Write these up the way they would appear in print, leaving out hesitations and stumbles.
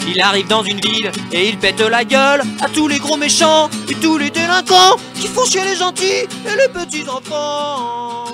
Il arrive dans une ville et il pète la gueule à tous les gros méchants et tous les délinquants qui font chier les gentils et les petits enfants.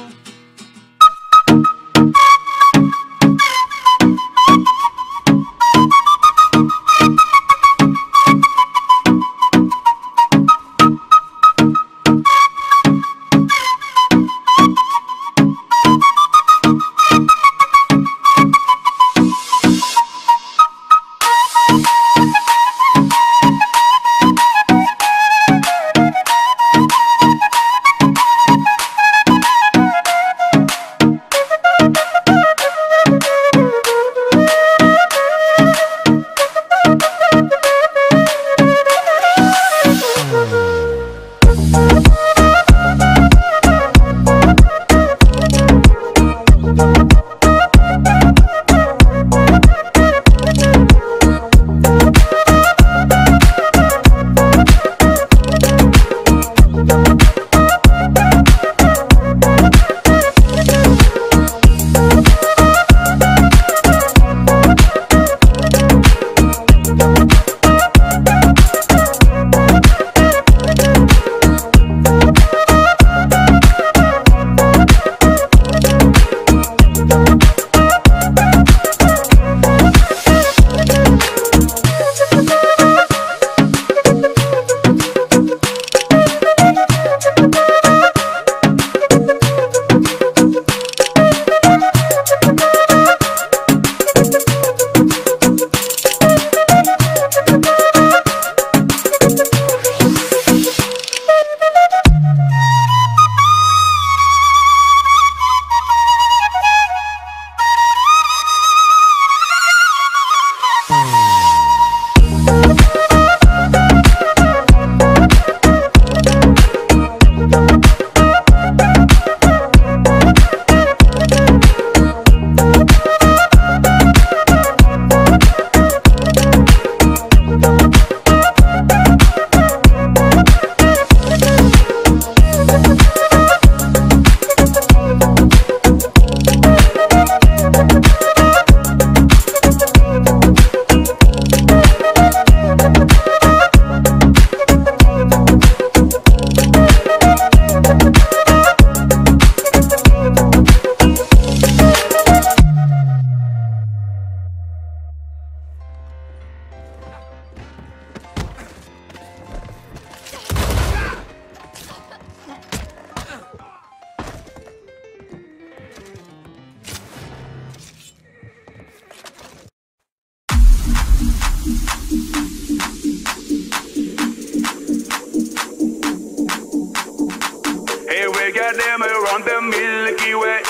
Them around the Milky Way.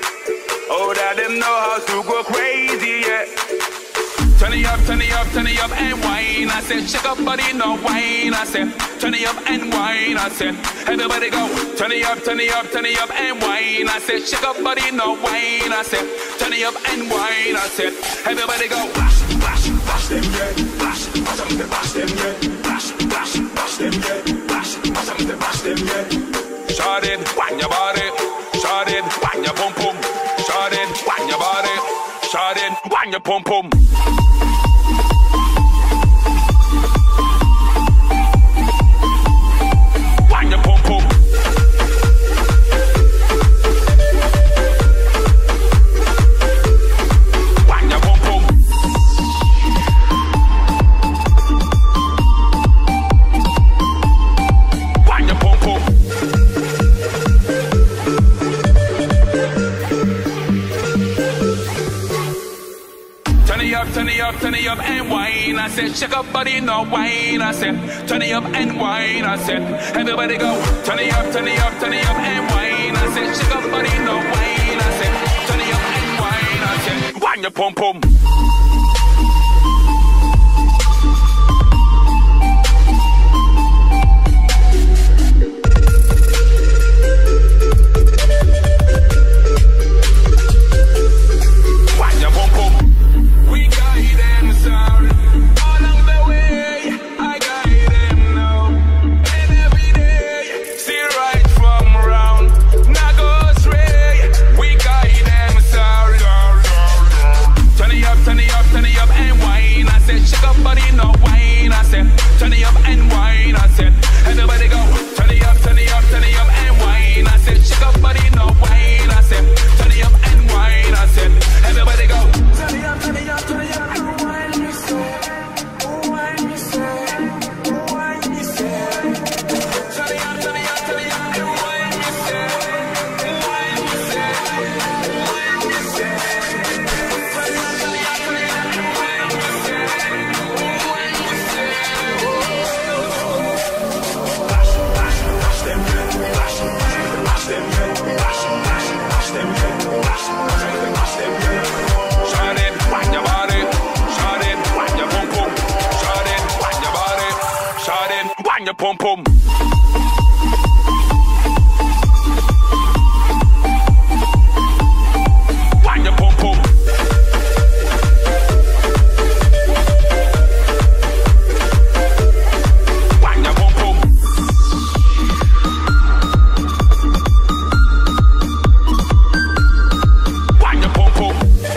Oh, that them know how to go crazy, yeah. Turn it up, turn it up, turn it up and wine. I said, shake up, body, no wine. I said, turn it up and wine. I said, everybody go. Turn it up, turn it up, turn it up and wine. I said, shake up, body, no wine. I said, turn it up and wine. I said, everybody go. Bash, bash, bash them, yeah. Bash, bash them, bash them, yeah. Bash, bash, bash them, yeah. Bash, bash them, bash them, yeah. Shot it, wang your body. Shot it, wang your pum pum. Shot it, wang your body. Shot it, wang your pum pum. Wang your pum pum. Wang your pum pum. Wang your pum pum. Turn it up, turn it up and wine. I said, shake up, body, no wine. I said, turn it up and wine. I said, everybody go. Turn it up, turn it up, turn it up and wine. I said, shake up, body, no wine. I said, turn it up and wine. I said, wine your pum pum. Turn it up, pum pum. Wine your pum pum. Wine your pum pum. Wine your pum pum.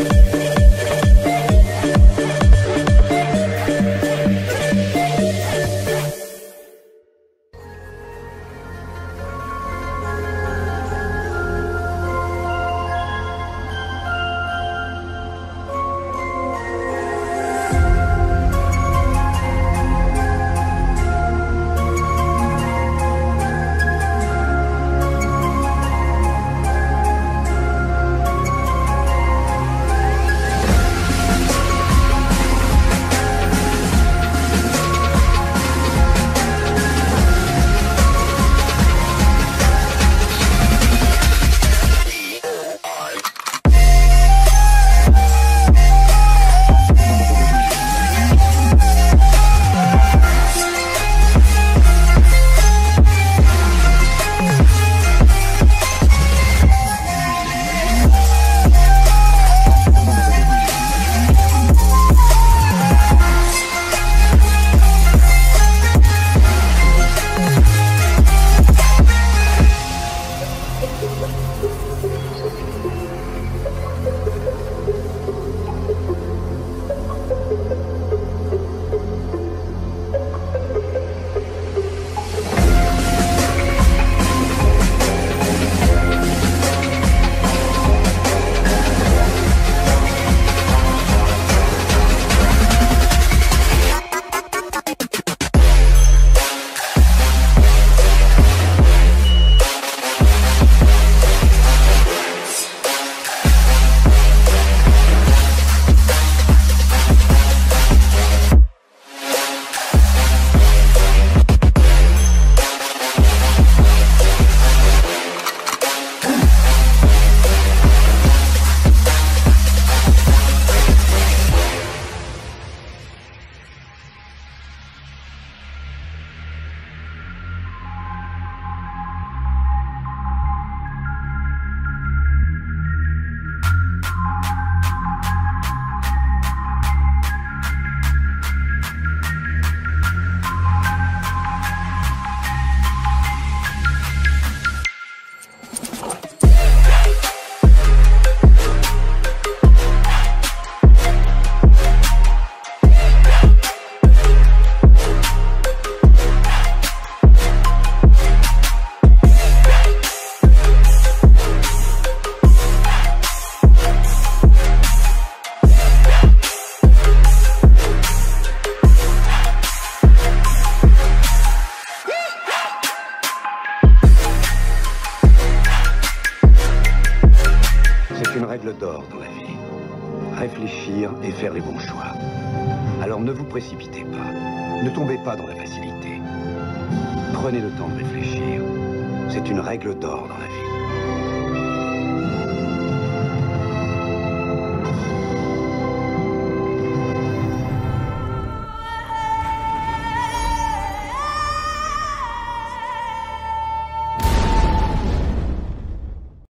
règle d'or dans la vie. Réfléchir et faire les bons choix. Alors ne vous précipitez pas. Ne tombez pas dans la facilité. Prenez le temps de réfléchir. C'est une règle d'or dans la vie.